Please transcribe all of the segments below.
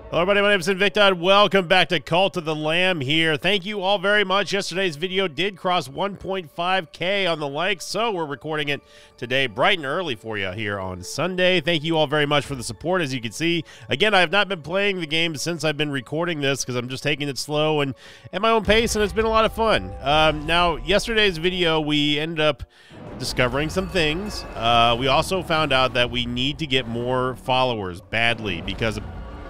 Hello everybody, my name is Invicta. Welcome back to Cult of the Lamb here. Thank you all very much. Yesterday's video did cross 1.5K on the likes, so we're recording it today bright and early for you here on Sunday. Thank you all very much for the support. As you can see, again, I have not been playing the game since I've been recording this because I'm just taking it slow and at my own pace, and it's been a lot of fun. Now, yesterday's video, we ended up discovering some things. We also found out that we need to get more followers badly because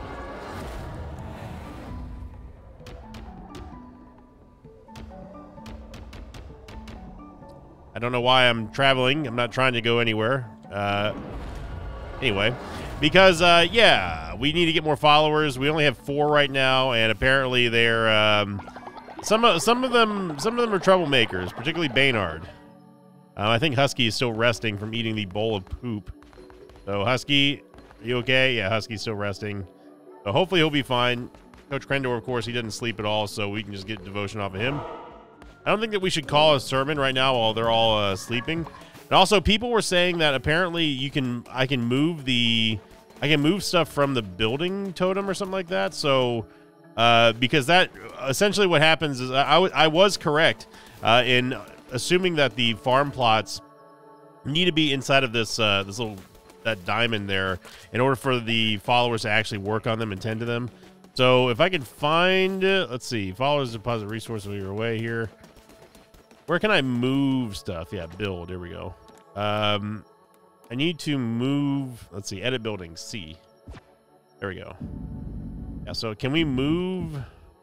I don't know why I'm traveling. I'm not trying to go anywhere. Anyway, because yeah, we need to get more followers. We only have 4 right now, and apparently they're some of them are troublemakers, particularly Baynard. I think Husky is still resting from eating the bowl of poop. So Husky, are you okay? Yeah, Husky's still resting. So hopefully he'll be fine. Coach Krendor, of course, he didn't sleep at all, so we can just get devotion off of him. I don't think that we should call a sermon right now while they're all sleeping. And also, people were saying that apparently I can move stuff from the building totem or something like that. So because that essentially what happens is I was correct in assuming that the farm plots need to be inside of this that diamond there in order for the followers to actually work on them and tend to them. So if I can find, let's see, followers deposit resources while you're away here. Where can I move stuff? Yeah, build. Here we go. I need to move. Let's see. Edit building. C. There we go. Yeah. So can we move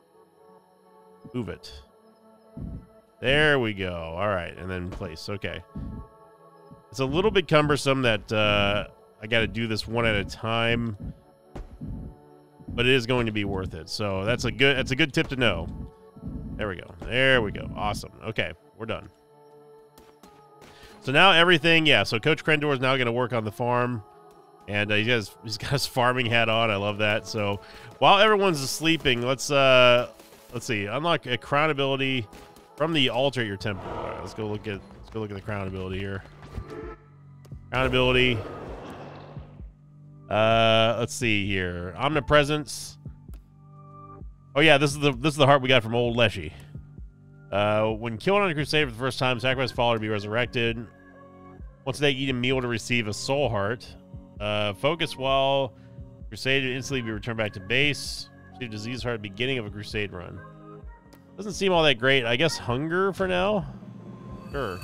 it? There we go. All right, and then place. Okay. It's a little bit cumbersome that I got to do this one at a time, but it is going to be worth it. So that's a good tip to know. There we go. There we go. Awesome. Okay. We're done. So now everything, yeah. So Coach Krendor is now going to work on the farm, and he's got his farming hat on. I love that. So while everyone's sleeping, let's see. Unlock a crown ability from the altar at your temple. All right, let's go look at the crown ability here. Crown ability. Let's see here. Omnipresence. Oh yeah, this is the heart we got from old Leshy. When killed on a crusade for the first time, sacrifice follower to be resurrected. Once they eat a meal to receive a soul heart. Focus while crusade instantly be returned back to base. Receive disease heart at the beginning of a crusade run. Doesn't seem all that great. I guess hunger for now? Sure.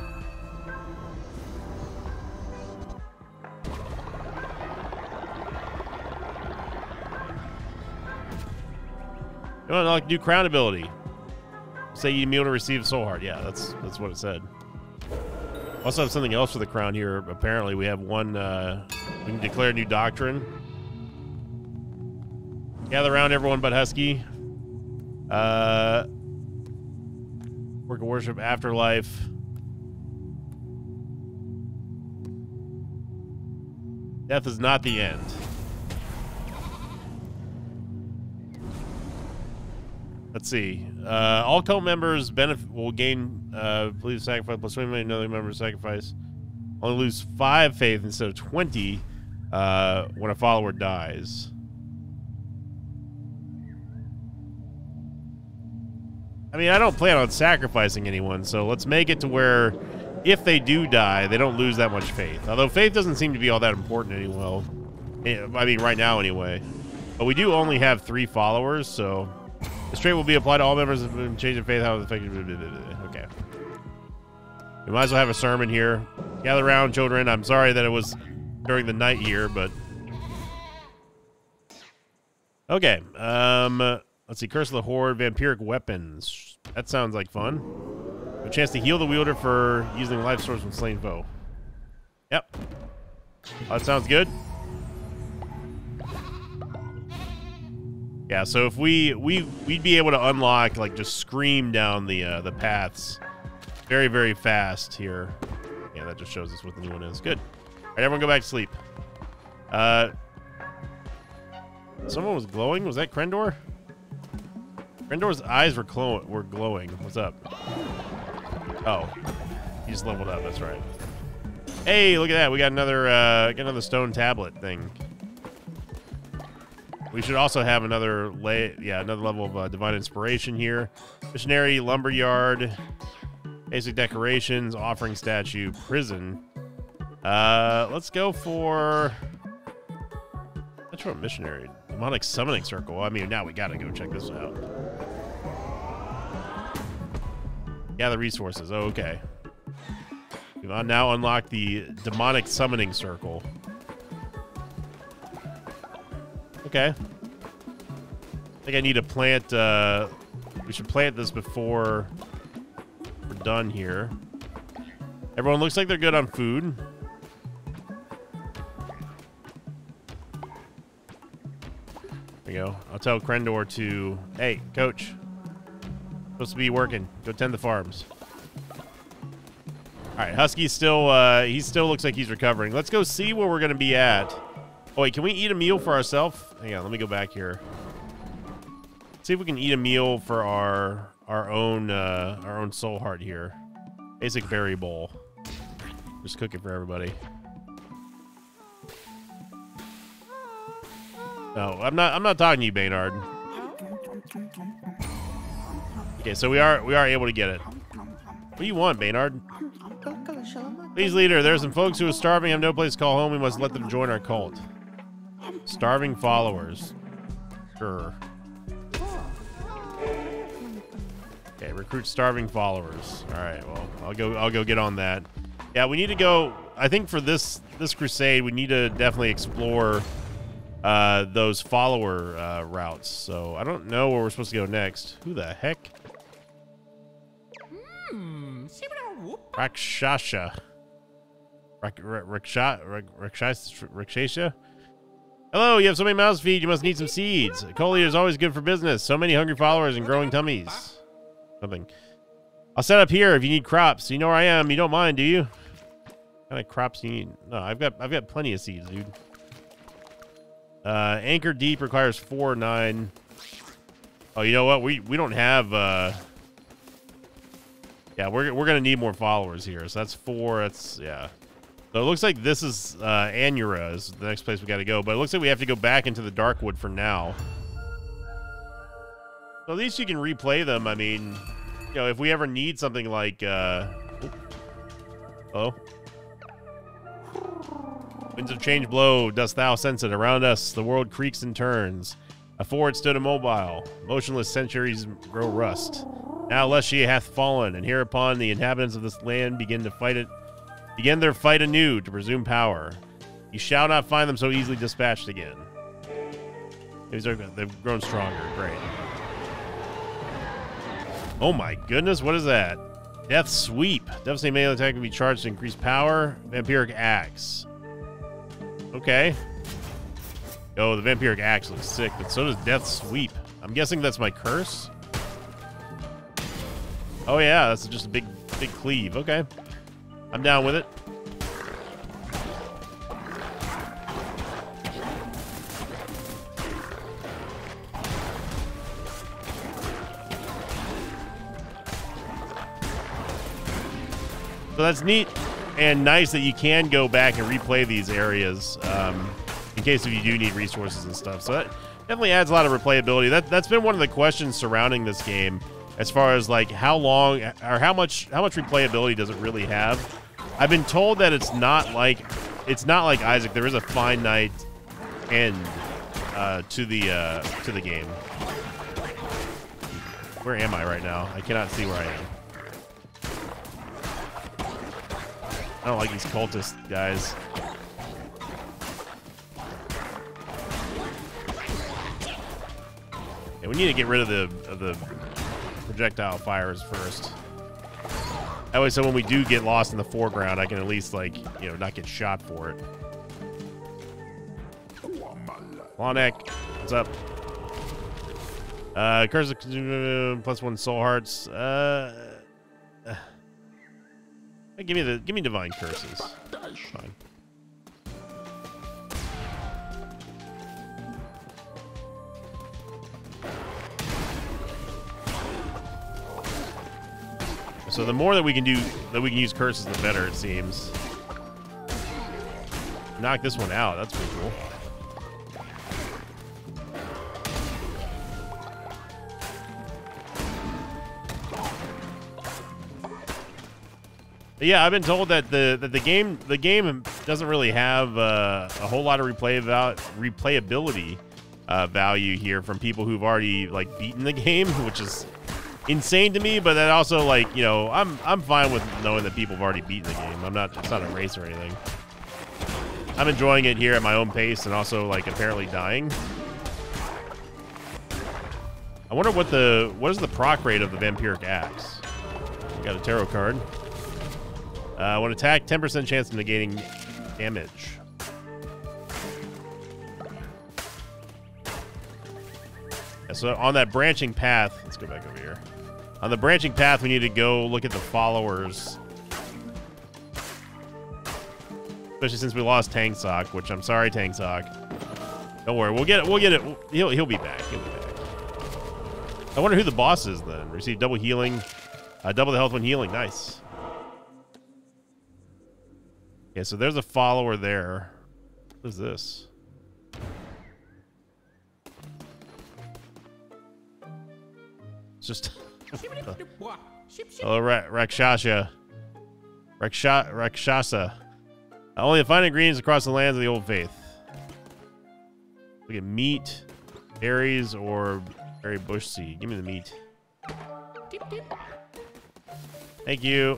You want to unlock new crown ability. Say you meal to receive soul heart. Yeah, that's what it said. Also have something else for the crown here. Apparently we have one we can declare a new doctrine. Gather around everyone but Husky. Work of worship afterlife. Death is not the end. Let's see. All cult members will gain believe sacrifice plus 20 million another member sacrifice. Only lose 5 faith instead of 20 when a follower dies. I mean, I don't plan on sacrificing anyone, so let's make it to where if they do die, they don't lose that much faith. Although faith doesn't seem to be all that important anyway. I mean, right now anyway. But we do only have 3 followers, so the trait will be applied to all members of change of faith. How effective? Okay. We might as well have a sermon here. Gather around, children. I'm sorry that it was during the night here, but okay. Let's see. Curse of the Horde, vampiric weapons. That sounds like fun. A chance to heal the wielder for using life source from slain foe. Yep. That sounds good. Yeah, so if we'd be able to unlock, like, just scream down the paths very, very fast here. Yeah, that just shows us what the new one is. Good. All right, everyone go back to sleep. Someone was glowing. Was that Krendor? Krendor's eyes were glowing. What's up? Oh, he just leveled up. That's right. Hey, look at that. We got another stone tablet thing. We should also have another another level of divine inspiration here. Missionary, lumberyard, basic decorations, offering statue, prison. Let's go for missionary, demonic summoning circle. I mean, now we gotta go check this out. Gather resources. Oh, okay. We've now unlocked the demonic summoning circle. Okay. I think I need to plant, we should plant this before we're done here. Everyone looks like they're good on food. There you go. I'll tell Krendor to, hey, coach, supposed to be working. Go tend the farms. All right, Husky's still, he still looks like he's recovering. Let's go see where we're going to be at. Oh, wait, can we eat a meal for ourselves? Hang on, let me go back here. See if we can eat a meal for our own soul heart here. Basic berry bowl. Just cook it for everybody. No, I'm not talking to you, Baynard. Okay, so we are able to get it. What do you want, Baynard? Please, leader, there are some folks who are starving, have no place to call home. We must let them join our cult. Starving followers. Sure. Okay, recruit starving followers. All right, well, I'll go get on that. Yeah, we need to go. I think for this crusade, we need to definitely explore those follower routes. So I don't know where we're supposed to go next. Who the heck? Rakshasha. Rakshasha? Hello, you have so many mouths to feed, you must need some seeds. Coal is always good for business. So many hungry followers and growing tummies. Something. I'll set up here if you need crops. You know where I am. You don't mind, do you? What kind of crops do you need? No, I've got plenty of seeds, dude. Anchor deep requires 4 or 9. Oh, you know what? We don't have yeah, we're gonna need more followers here. So that's 4. That's yeah. So it looks like this is Anura is the next place we got to go, but it looks like we have to go back into the Darkwood for now. So at least you can replay them. I mean, you know, if we ever need something like oh, winds of change blow, dost thou sense it? Around us the world creaks and turns. Afore it stood immobile, motionless centuries grow rust. Now lest she hath fallen, and hereupon the inhabitants of this land begin their fight anew to presume power. You shall not find them so easily dispatched again. They've grown stronger. Great. Oh my goodness, what is that? Death Sweep. Devastating melee attack can be charged to increase power. Vampiric Axe. Okay. Oh, the Vampiric Axe looks sick, but so does Death Sweep. I'm guessing that's my curse? Oh yeah, that's just a big cleave. Okay. I'm down with it. So that's neat and nice that you can go back and replay these areas in case if you do need resources and stuff. So that definitely adds a lot of replayability. That's been one of the questions surrounding this game, as far as like how long or how much replayability does it really have. I've been told that it's not like Isaac. There is a finite end to the game. Where am I right now? I cannot see where I am. I don't like these cultist guys. Yeah, we need to get rid of the projectile fires first. That way, so when we do get lost in the foreground, I can at least, like, you know, not get shot for it. Lonek, what's up? Curse of +1 soul hearts. Give me divine curses. Fine. So the more that we can do, that we can use curses, the better it seems. Knock this one out. That's pretty cool. Yeah, I've been told that the game doesn't really have a whole lot of replayability value here from people who've already like beaten the game, which is insane to me. But that also, like, you know, I'm fine with knowing that people have already beaten the game. It's not a race or anything. I'm enjoying it here at my own pace, and also like apparently dying. I wonder what is the proc rate of the Vampiric Axe. We got a tarot card. When attacked, 10% chance of negating damage. Yeah, so on that branching path, let's go back over here. On the branching path, we need to go look at the followers. Especially since we lost Tang Sok, which I'm sorry, Tang Sok. Don't worry, we'll get it. He'll be back. He'll be back. I wonder who the boss is then. Receive double healing, double the health when healing. Nice. Okay, so there's a follower there. What is this? It's just oh, Rakshasa. Only the fine ingredients across the lands of the old faith. Look at meat, berries, or berry bush seed. Give me the meat. Thank you.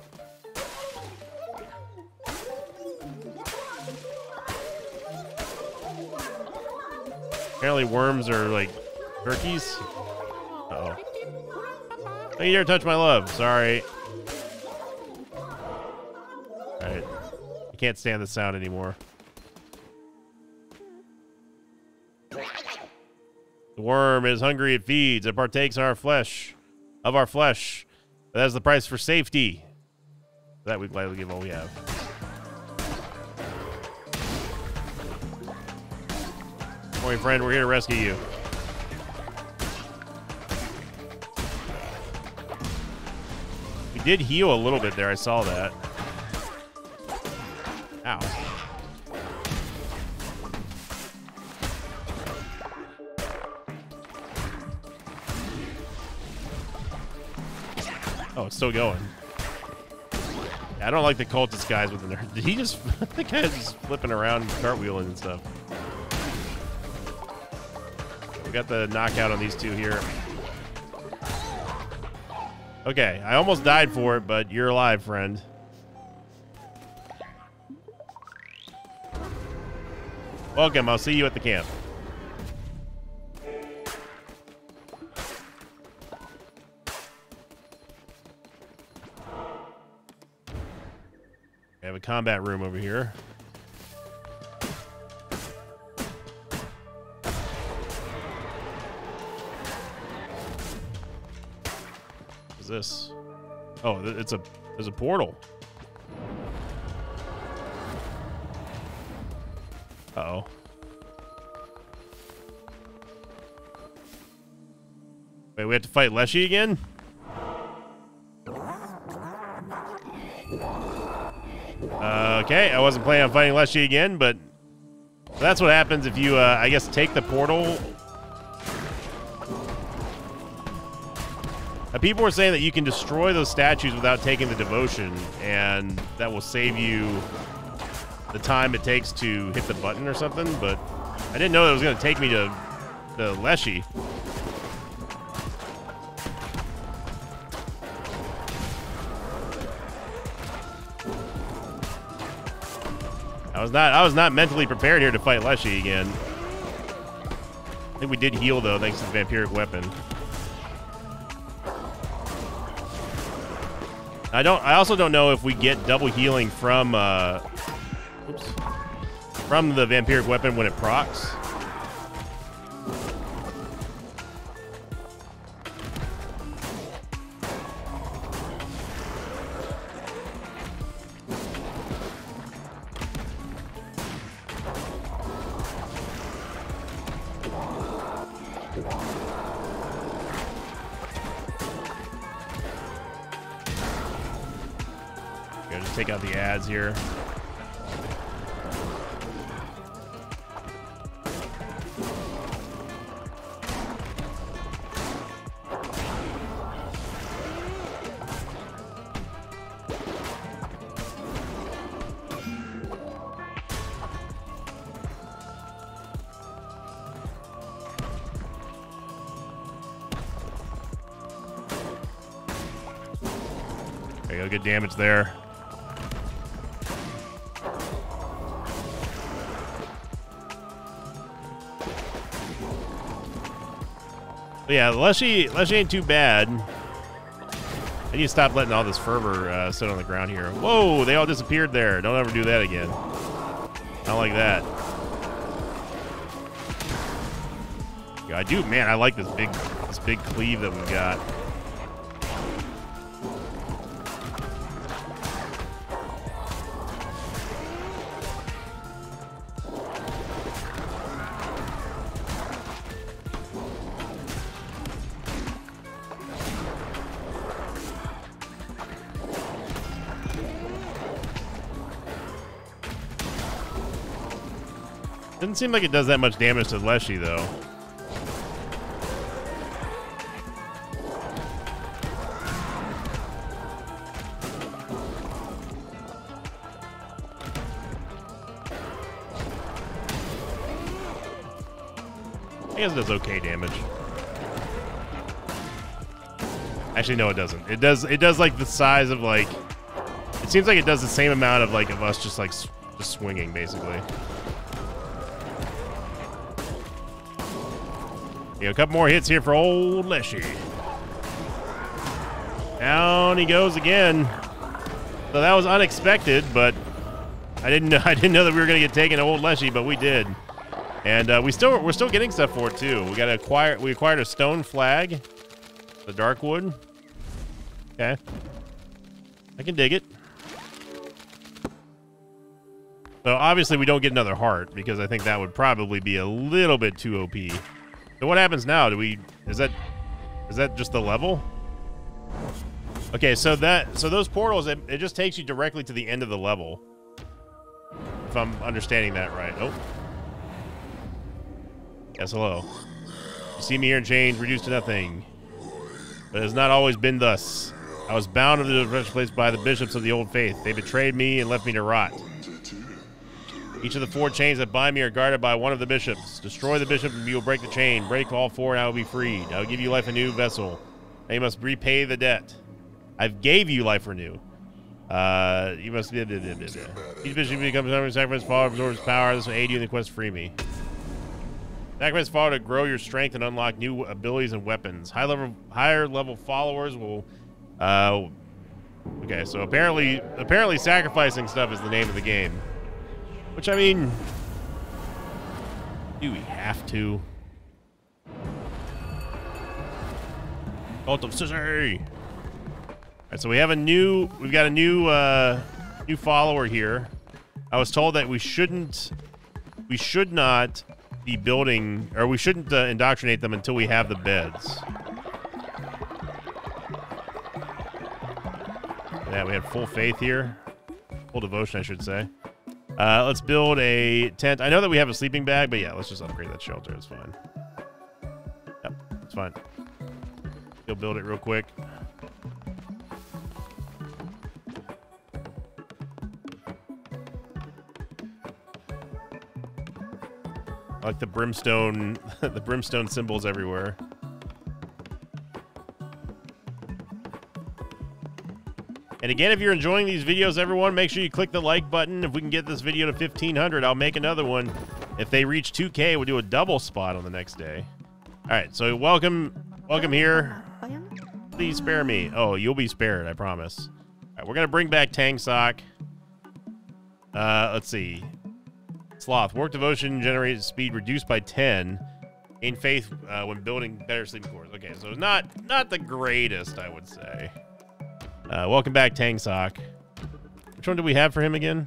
Apparently worms are like turkeys. Uh-oh. Don't you dare touch my love. Sorry. Alright. I can't stand the sound anymore. The worm is hungry, it feeds, it partakes of our flesh. But that's the price for safety. For that we gladly give all we have. Morning, friend, we're here to rescue you. We did heal a little bit there, I saw that. Ow. Oh, it's still going. Yeah, I don't like the cultist guys with the nerd. Did he just... the guy's just flipping around, cartwheeling and stuff. We got the knockout on these two here. Okay, I almost died for it, but you're alive, friend. Welcome, I'll see you at the camp. We have a combat room over here. What is this? Oh, there's a portal. Uh-oh. Wait, we have to fight Leshy again? Okay, I wasn't planning on fighting Leshy again, but that's what happens if you, I guess, take the portal. People were saying that you can destroy those statues without taking the devotion, and that will save you the time it takes to hit the button or something, but I didn't know that it was going to take me to Leshy. I was not mentally prepared here to fight Leshy again. I think we did heal though, thanks to the vampiric weapon. I also don't know if we get double healing from the vampiric weapon when it procs. Just take out the ads here. There you go, good damage there. But yeah, Leshy ain't too bad. I need to stop letting all this fervor sit on the ground here. Whoa, they all disappeared there. Don't ever do that again. Not like that. Yeah, I do, man. I like this big cleave that we've got. Doesn't seem like it does that much damage to Leshy, though. I guess it does okay damage. Actually, no, it doesn't. It does like the size of like. It seems like it does the same amount of like of us just like just swinging basically. A couple more hits here for old Leshy. Down he goes again. So that was unexpected, but I didn't know that we were gonna get taken to old Leshy, but we did. And we're still getting stuff for it too. We acquired a stone flag, the Darkwood. Okay, I can dig it. So obviously we don't get another heart because I think that would probably be a little bit too OP. So what happens now? Is that just the level? Okay, so those portals, it just takes you directly to the end of the level. If I'm understanding that right. Oh. Yes, hello. You see me here in chains, reduced to nothing. But it has not always been thus. I was bound to the wretched place by the bishops of the old faith. They betrayed me and left me to rot. Each of the 4 chains that bind me are guarded by one of the bishops. Destroy the bishop and you will break the chain. Break all 4 and I will be freed. I will give you life anew, vessel. Now you must repay the debt. I've gave you life anew. You must... Each bishop becomes a sacrifice follower, absorbs power. This will aid you in the quest to free me. Sacrifice follower to grow your strength and unlock new abilities and weapons. Higher level followers will... okay, so apparently sacrificing stuff is the name of the game. Which, I mean, do we have to? Cult of Sissy. All right, so we've got a new follower here. I was told that we should not be building, or we shouldn't indoctrinate them until we have the beds. Yeah, we have full faith here. Full devotion, I should say. Let's build a tent. I know that we have a sleeping bag, but yeah, let's just upgrade that shelter. It's fine. Yep, it's fine. You'll build it real quick. I like the brimstone, the brimstone symbols everywhere. And again, if you're enjoying these videos, everyone, make sure you click the like button. If we can get this video to 1,500, I'll make another one. If they reach 2K, we'll do a double spot on the next day. All right, so welcome here. Please spare me. Oh, you'll be spared, I promise. All right, we're going to bring back Tang Sok. Let's see. Sloth. Work devotion generates speed reduced by 10. Gain faith when building better sleeping quarters. Okay, so not the greatest, I would say. Welcome back, Tang Sok. Which one do we have for him again?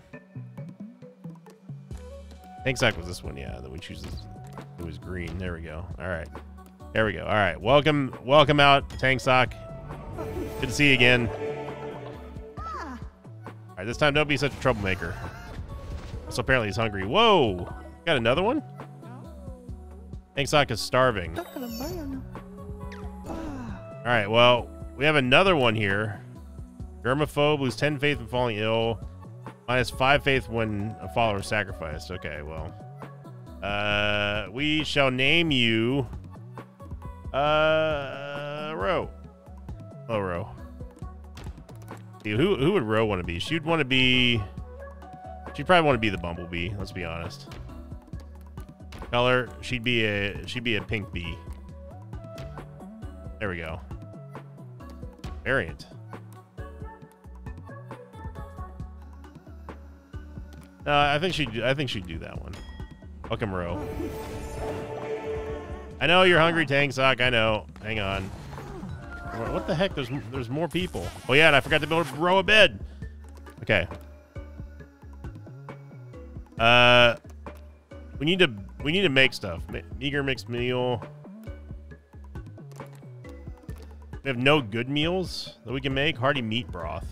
Tang Sok was this one, yeah. Then we choose this. It was green. There we go. All right. There we go. All right. Welcome out, Tang Sok. Good to see you again. All right, this time don't be such a troublemaker. So apparently he's hungry. Whoa! Got another one? Tang Sok is starving. All right, well, we have another one here. Germaphobe, lose 10 faith when falling ill. Minus 5 faith when a follower is sacrificed. Okay, well. We shall name you... Ro. Hello, Ro. Who would Ro want to be? She'd want to be... She'd probably want to be the bumblebee, let's be honest. Color, she'd be a pink bee. There we go. Variant. I think she'd do that one. Welcome, Ro. I know you're hungry, Tang Sock. I know. Hang on. What the heck? There's more people. Oh yeah, and I forgot to build Ro a bed. Okay. We need to make stuff. Meager mixed meal. We have no good meals that we can make. Hearty meat broth.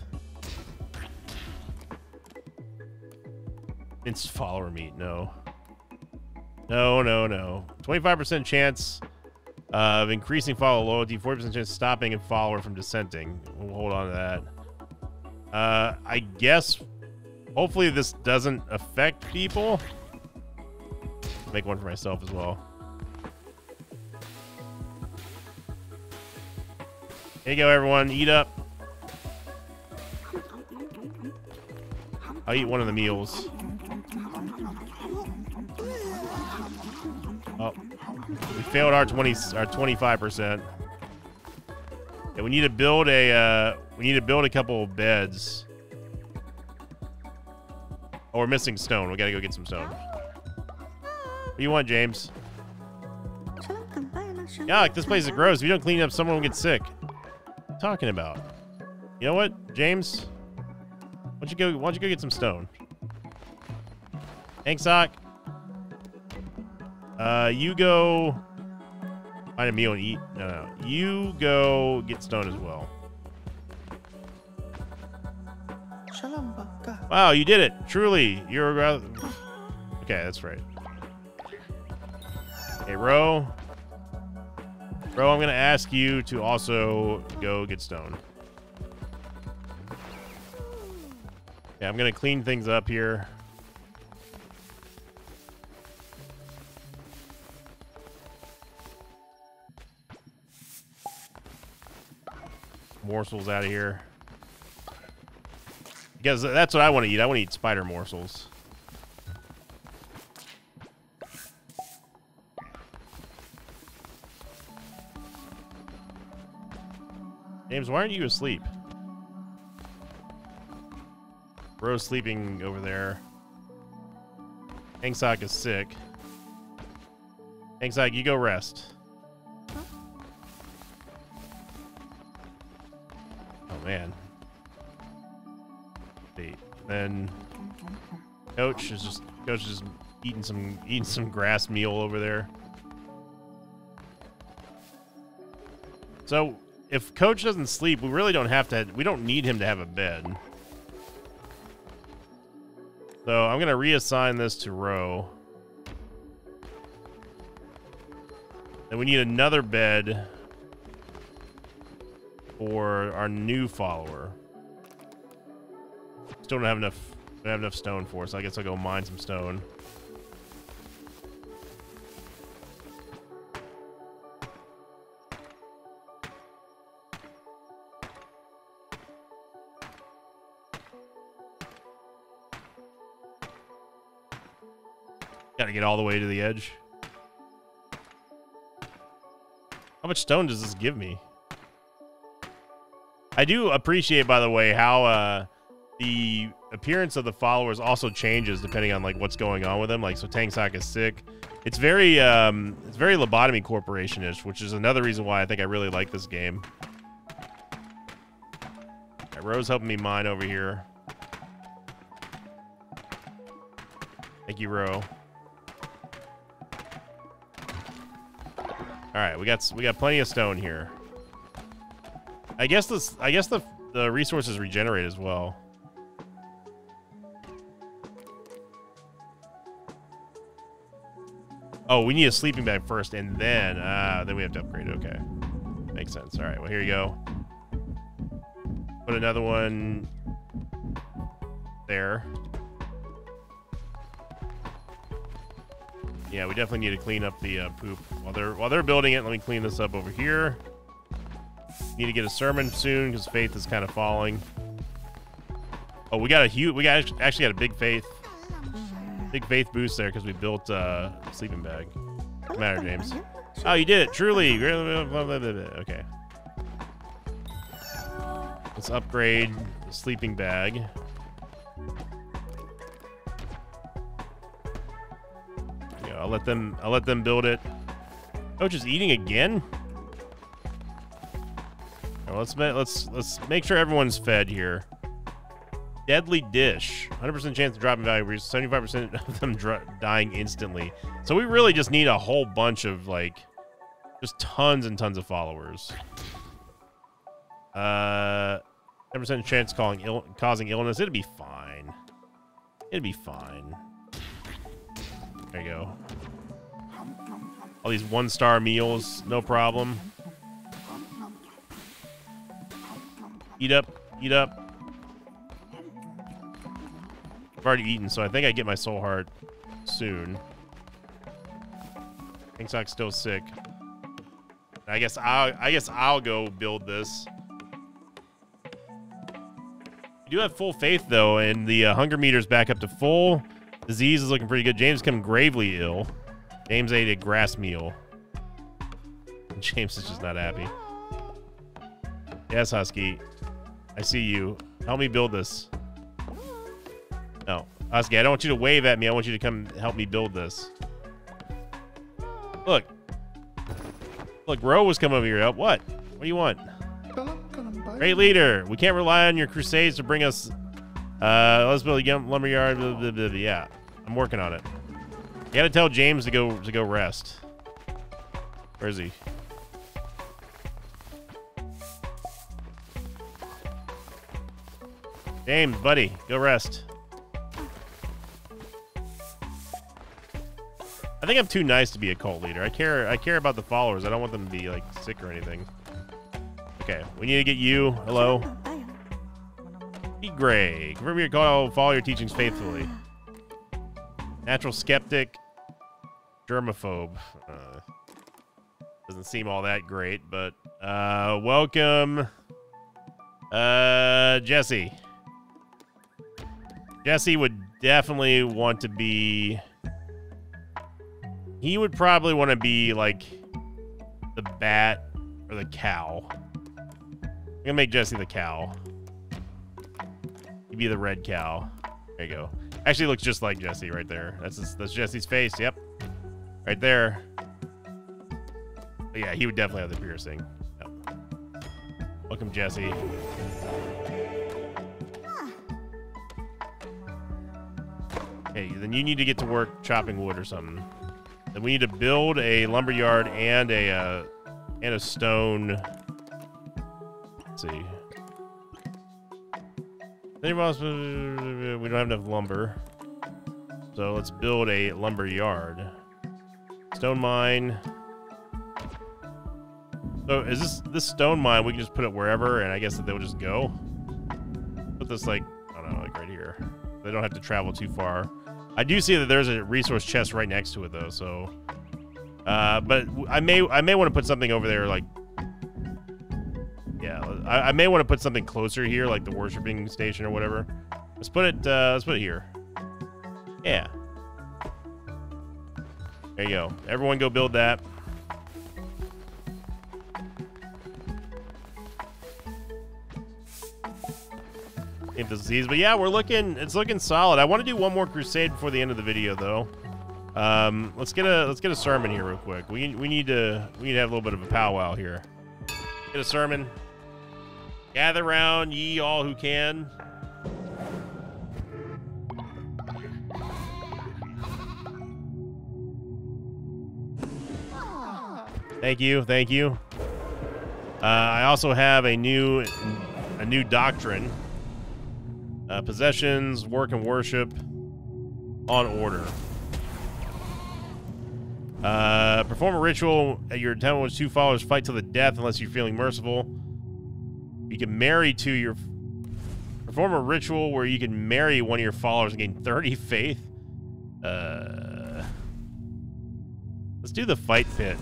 Minced follower meat. No. No, no, no. 25% chance of increasing follower loyalty. 40% chance of stopping a follower from dissenting. We'll hold on to that. I guess hopefully this doesn't affect people. Make one for myself as well. Here you go, everyone. Eat up. I'll eat one of the meals. Oh, we failed our 25%. Yeah, we need to build a couple of beds. Oh, we're missing stone. We gotta go get some stone. What do you want, James? Yeah, like this place is gross. If you don't clean up, someone will get sick. What are you talking about? You know what, James? Why don't you go get some stone? Thanks, Sock. You go find a meal and eat. No. You go get stone as well. Wow, you did it. Truly. You're rather... Okay, that's right. Hey, Ro. Ro, I'm going to ask you to also go get stone. Yeah, I'm going to clean things up here. Morsels out of here. Because that's what I want to eat. I want to eat spider morsels. James, why aren't you asleep? Bro's sleeping over there. Hangsock is sick. Hangsock, you go rest. Oh man. See, then Coach is just eating some grass meal over there. So if Coach doesn't sleep, we really don't have to. We don't need him to have a bed. So I'm gonna reassign this to Ro. And we need another bed for our new follower. Still don't have enough stone for us. So I guess I'll go mine some stone. Gotta get all the way to the edge. How much stone does this give me? I do appreciate, by the way, how the appearance of the followers also changes depending on like what's going on with them. Like, so Tangsock is sick. It's very Lobotomy Corporation-ish, which is another reason why I think I really like this game. Right, Ro's helping me mine over here. Thank you, Ro. All right, we got plenty of stone here. I guess the resources regenerate as well. Oh, we need a sleeping bag first, and then we have to upgrade it. Okay, makes sense. All right, well here you go. Put another one there. Yeah, we definitely need to clean up the poop while they're building it. Let me clean this up over here. Need to get a sermon soon because faith is kind of falling. Oh, we got actually got a big faith boost there because we built sleeping bag. What's the matter, James? Oh, you did it, truly. Okay. Let's upgrade the sleeping bag. Yeah, I'll let them build it. Coach is eating again. Right, let's make sure everyone's fed here. Deadly dish. 100% chance of dropping value. 75% of them dying instantly. So we really just need a whole bunch of like, just tons and tons of followers. 10% chance causing illness. It'll be fine. It'll be fine. There you go. All these 1-star meals, no problem. Eat up, eat up. I've already eaten, so I think I get my soul heart soon. Kingsock's still sick. I guess I'll go build this. You do have full faith though, and the hunger meter's back up to full. Disease is looking pretty good. James become gravely ill. James ate a grass meal. James is just not happy. Yes, Husky. I see you. Help me build this. No. Husky, I don't want you to wave at me. I want you to come help me build this. Look. Look, Ro was coming over here to help. What? What do you want? Great leader. We can't rely on your crusades to bring us... let's build a lumberyard. Blah, blah, blah, blah. Yeah, I'm working on it. You gotta tell James to go rest. Where is he? James, buddy, go rest. I think I'm too nice to be a cult leader. I care about the followers. I don't want them to be like sick or anything. Okay, we need to get you. Hello. Be Gray. Confirm your call. Follow your teachings faithfully. Natural skeptic. Germaphobe. Doesn't seem all that great, but welcome, Jesse. Jesse would definitely want to be... He would probably want to be, like, the bat or the cow. I'm gonna make Jesse the cow. He'd be the red cow. There you go. Actually looks just like Jesse right there. That's Jesse's face, yep. Right there. But yeah, he would definitely have the piercing. Yep. Welcome, Jesse. Okay, then you need to get to work chopping wood or something. Then we need to build a lumberyard and a stone. Let's see. We don't have enough lumber, so let's build a lumberyard. Stone mine. So is this stone mine? We can just put it wherever, and I guess that they'll just go. Put this like, I don't know, like right here. They don't have to travel too far. I do see that there's a resource chest right next to it though, so but I may want to put something over there, like, yeah, I may want to put something closer here, like the worshiping station or whatever. Let's put it here. Yeah. There you go. Everyone go build that. Disease, but yeah, it's looking solid. I want to do one more crusade before the end of the video though. Let's get a sermon here real quick. We need to have a little bit of a powwow here. Get a sermon. Gather round, ye all who can. Thank you, thank you. I also have a new doctrine. Possessions, work and worship, on order. Perform a ritual at your temple which 2 followers fight till the death unless you're feeling merciful. You can marry perform a ritual where you can marry one of your followers and gain 30 faith. Let's do the fight pit.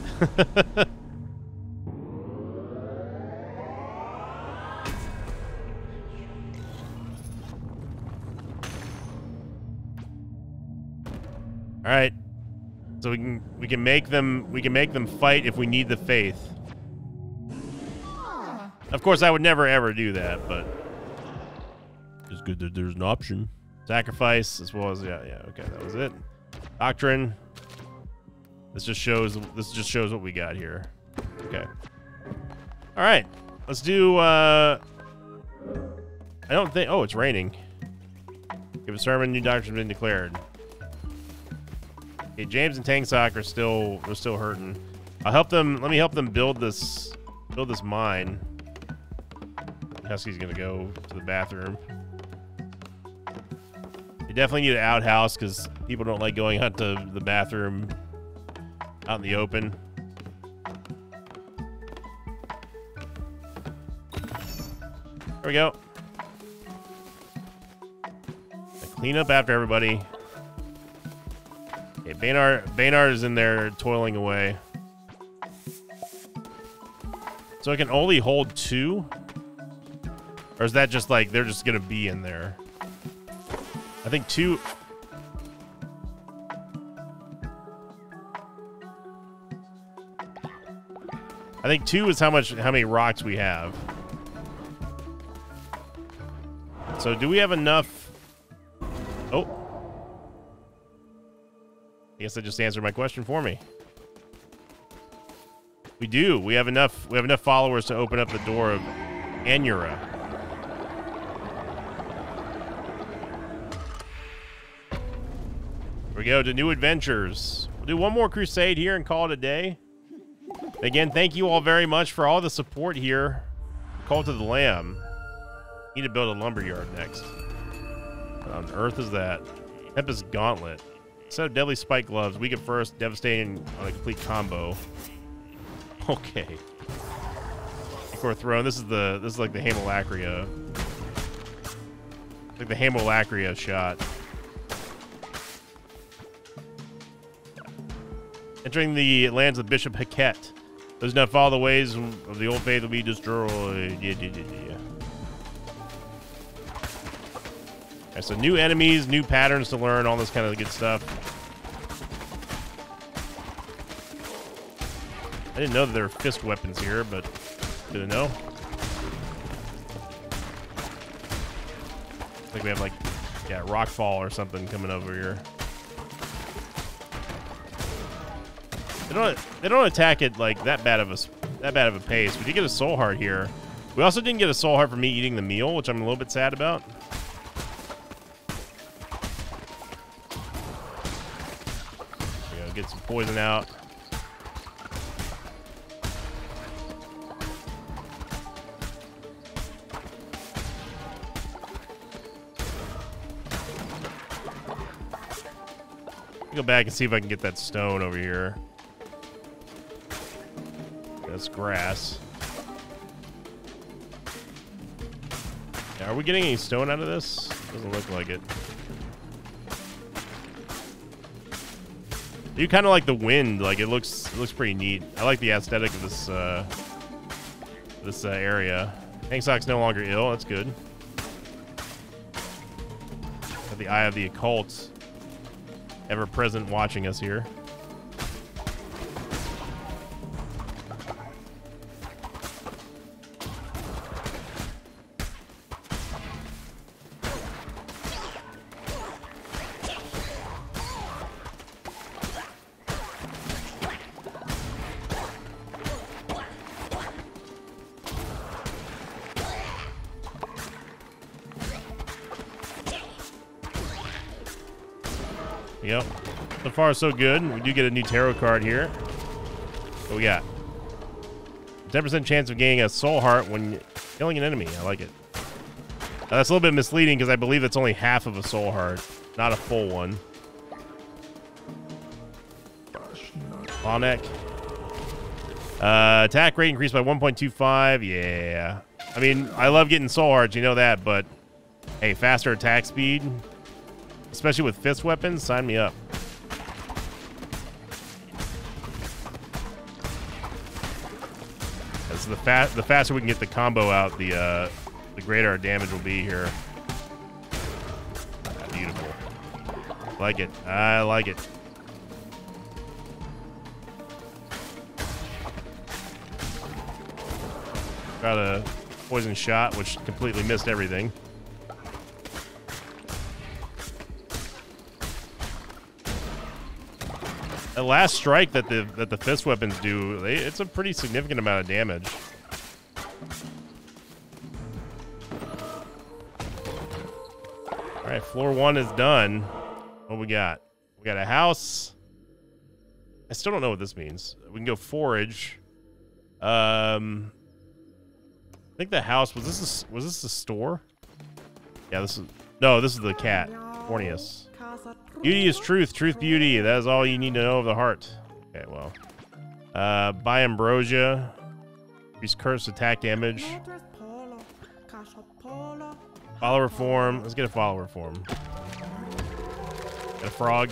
All right. So we can make them fight if we need the faith. Of course, I would never ever do that, but it's good that there's an option. Sacrifice as well as yeah. Okay, that was it. Doctrine. This just shows what we got here. Okay. All right. Let's do. I don't think. Oh, it's raining. Give a sermon. New doctrine's been declared. Okay, James and Tangsock are still hurting. I'll help them. Let me help them build this mine. Husky's gonna go to the bathroom. You definitely need an outhouse because people don't like going out to the bathroom out in the open. There we go. Clean up after everybody. Okay, Baynard is in there toiling away. So I can only hold 2? Or is that just like they're just gonna be in there? I think 2. I think 2 is how many rocks we have. So do we have enough? Oh. I guess that just answered my question for me. We do. We have enough followers to open up the door of Anura. Here we go to new adventures. We'll do one more crusade here and call it a day. Again, thank you all very much for all the support here. Cult of the Lamb. Need to build a lumberyard next. What on earth is that? Tempest Gauntlet. Set of Deadly Spike Gloves. Weak at first, devastating on a complete combo. Okay. Core Throne. This is like the Hamolacria. Like the Hamolacria shot. Entering the lands of Bishop Haket. Those not follow the ways of the old faith will be destroyed. Yeah. Right, so new enemies, new patterns to learn, all this kind of good stuff. I didn't know that there were fist weapons here, but good to know. I think we have like, yeah, Rockfall or something coming over here. They don't attack it like that bad of a pace. We did get a soul heart here. We also didn't get a soul heart for me eating the meal, which I'm a little bit sad about. There we go, get some poison out. Go back and see if I can get that stone over here. That's grass. Yeah, are we getting any stone out of this? Doesn't look like it. You kind of like the wind. Like it looks pretty neat. I like the aesthetic of this area. Hangsock's no longer ill. That's good. Got the Eye of the Occult ever present watching us here. Yep. So far, so good. We do get a new tarot card here. What we got? 10% chance of gaining a soul heart when killing an enemy. I like it. Now, that's a little bit misleading because I believe it's only half of a soul heart, not a full one. Clawneck. Attack rate increased by 1.25. Yeah. I mean, I love getting soul hearts, you know that, but hey, faster attack speed. Especially with fist weapons, sign me up. So the faster we can get the combo out, the greater our damage will be here. Beautiful. Like it. I like it. Got a poison shot, which completely missed everything. That last strike that the fist weapons do, it's a pretty significant amount of damage. All right, floor 1 is done. What we got? We got a house. I still don't know what this means. We can go forage. I think the house was this the store? Yeah, this is the cat. Corneus. Beauty is truth, truth beauty. That is all you need to know of the heart. Okay, well. Buy ambrosia. Increase curse attack damage. Follower form. Let's get a follower form. Got a frog.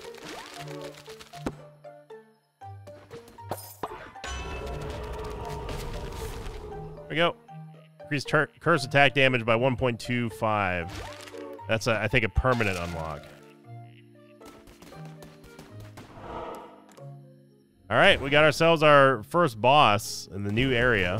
There we go. Increase curse attack damage by 1.25. That's, I think, a permanent unlock. All right, we got ourselves our first boss in the new area.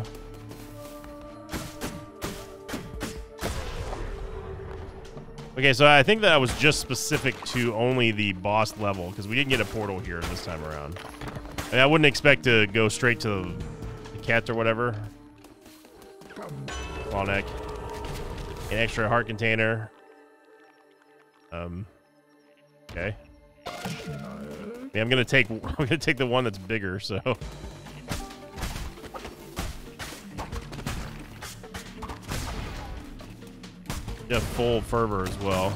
Okay, so I think that was just specific to only the boss level, because we didn't get a portal here this time around. I wouldn't expect to go straight to the cat or whatever. Claw neck. An extra heart container. Okay. Yeah, I'm gonna take the one that's bigger, so. Yeah, full fervor as well.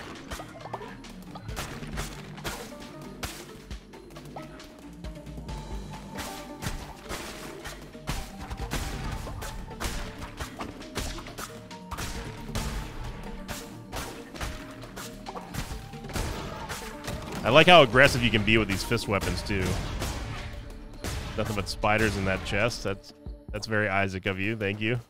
I like how aggressive you can be with these fist weapons too. Nothing but spiders in that chest. That's very Isaac of you. Thank you.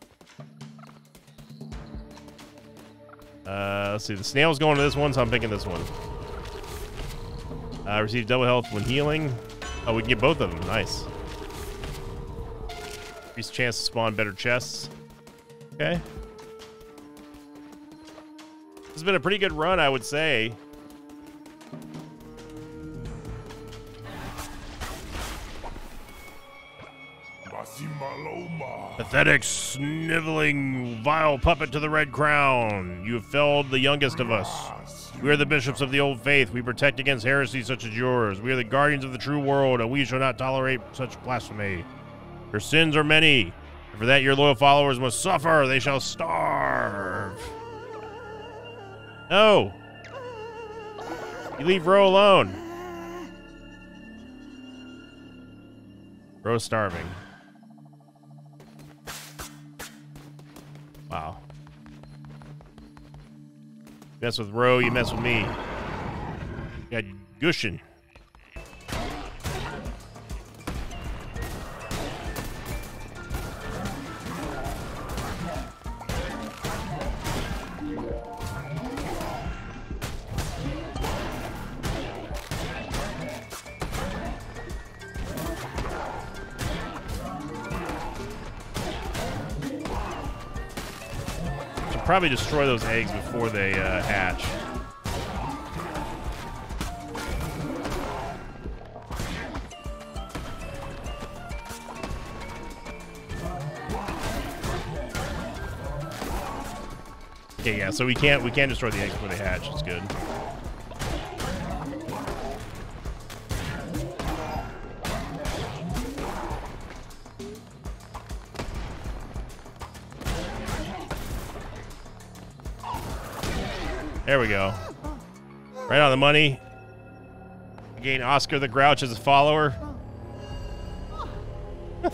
Let's see. The snail's going to this one, so I'm picking this one. Receive double health when healing. Oh, we can get both of them. Nice. Increase chance to spawn better chests. Okay. This has been a pretty good run, I would say. Pathetic, sniveling, vile puppet to the Red Crown. You have felled the youngest of us. We are the bishops of the old faith. We protect against heresy such as yours. We are the guardians of the true world, and we shall not tolerate such blasphemy. Your sins are many, and for that your loyal followers must suffer. They shall starve. No. You leave Ro alone. Ro's starving. Wow. You mess with Ro, you mess with me. You got Gushin. Probably destroy those eggs before they hatch. Okay, yeah, so we can't destroy the eggs before they hatch. It's good. There we go. Right on the money. Gain Oscar the Grouch as a follower. There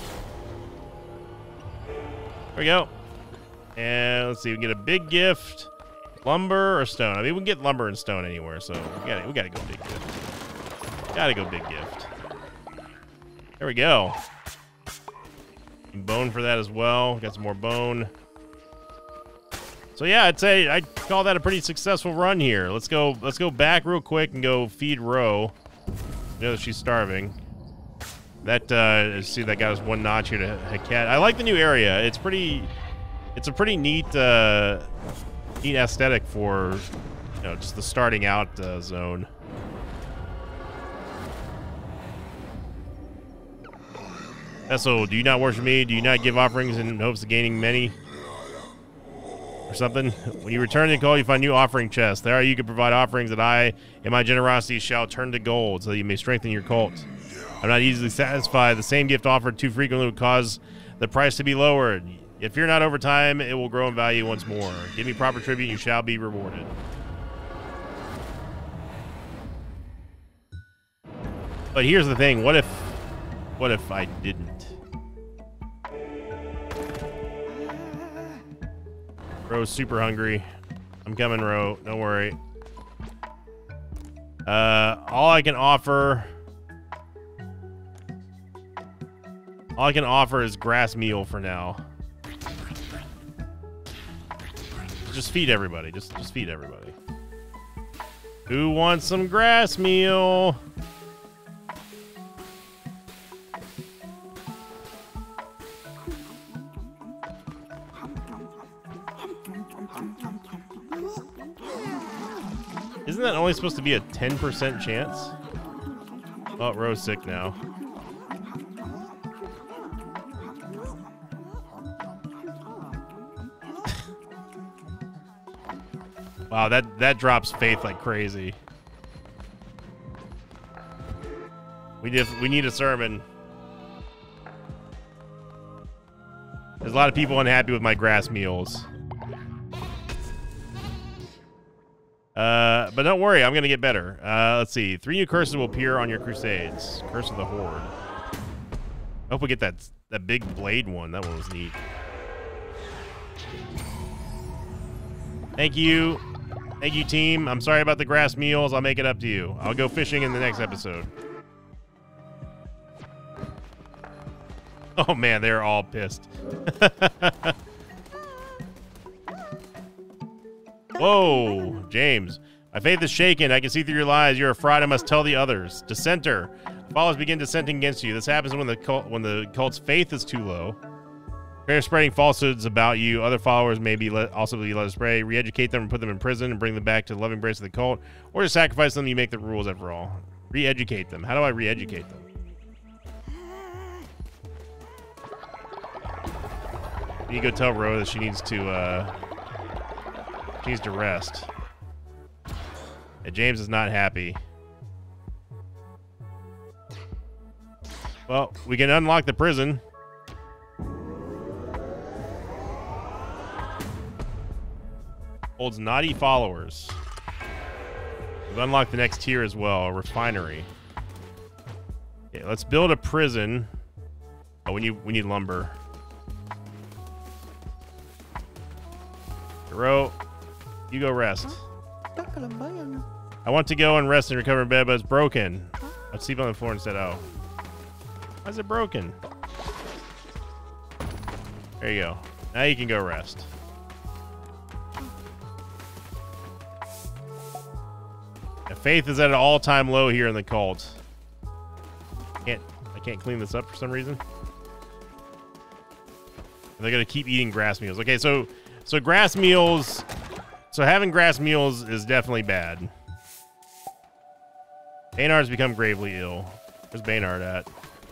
we go. And let's see, we can get a big gift, lumber or stone. I mean, we can get lumber and stone anywhere, so we gotta go big gift. Gotta go big gift. There we go. Some bone for that as well. Got some more bone. So yeah, I'd call that a pretty successful run here. Let's go back real quick and go feed Ro. You know that she's starving. That see, that got us one notch here to Heket. I like the new area. It's a pretty neat neat aesthetic for, you know, just the starting out zone. Vessel, do you not worship me? Do you not give offerings in hopes of gaining many? Or something? When you return to the cult, you find new offering chests. There you can provide offerings that I, in my generosity, shall turn to gold, so that you may strengthen your cult. I'm not easily satisfied. The same gift offered too frequently would cause the price to be lowered. If you're not over time, it will grow in value once more. Give me proper tribute, and you shall be rewarded. But here's the thing. What if I didn't? Ro's super hungry. I'm coming, Ro. Don't worry. All I can offer is grass meal for now. Just feed everybody. Just feed everybody. Who wants some grass meal? Isn't that only supposed to be a 10% chance? Oh, Ro's sick now. Wow, that drops faith like crazy. We need a sermon. There's a lot of people unhappy with my grass meals. But don't worry, I'm gonna get better. Let's see. 3 new curses will appear on your crusades. Curse of the Horde. I hope we get that big blade one. That one was neat. Thank you. Thank you, team. I'm sorry about the grass meals. I'll make it up to you. I'll go fishing in the next episode. Oh, man, they're all pissed. Whoa, James. My faith is shaken. I can see through your lies. You're a fraud. I must tell the others. Dissenter. Followers begin dissenting against you. This happens when the cult's faith is too low. They're spreading falsehoods about you. Other followers may be also be led astray. Re-educate them and put them in prison and bring them back to the loving embrace of the cult. Or to sacrifice them, you make the rules after all. Re-educate them. How do I re-educate them? You go tell Ro that she needs to rest. And James is not happy. Well, we can unlock the prison. Holds naughty followers. We've unlocked the next tier as well, a refinery. Okay, let's build a prison. Oh, we need lumber. Ro, you go rest. I want to go and rest and recover in bed, but it's broken. Let's sleep on the floor instead. Oh. Why is it broken? There you go. Now you can go rest. The faith is at an all-time low here in the cult. I can't clean this up for some reason. They're gonna keep eating grass meals. Okay, so grass meals. So having grass meals is definitely bad. Baynard's become gravely ill. Where's Baynard at?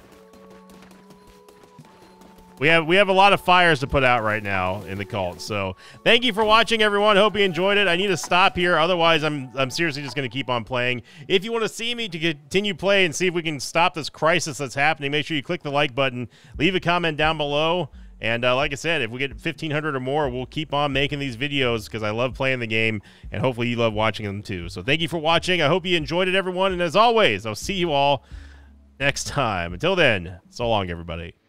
We have a lot of fires to put out right now in the cult. So thank you for watching, everyone. Hope you enjoyed it. I need to stop here. Otherwise, I'm seriously just going to keep on playing. If you want to see me to continue playing and see if we can stop this crisis that's happening, make sure you click the like button. Leave a comment down below. And like I said, if we get 1,500 or more, we'll keep on making these videos because I love playing the game. And hopefully you love watching them too. So thank you for watching. I hope you enjoyed it, everyone. And as always, I'll see you all next time. Until then, so long, everybody.